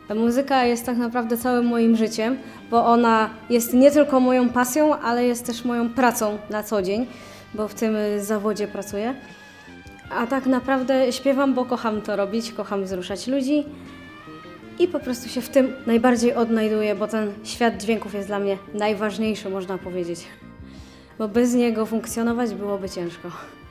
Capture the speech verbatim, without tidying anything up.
Ta muzyka jest tak naprawdę całym moim życiem, bo ona jest nie tylko moją pasją, ale jest też moją pracą na co dzień, bo w tym zawodzie pracuję. A tak naprawdę śpiewam, bo kocham to robić, kocham wzruszać ludzi i po prostu się w tym najbardziej odnajduję, bo ten świat dźwięków jest dla mnie najważniejszy, można powiedzieć. Bo bez niego funkcjonować byłoby ciężko.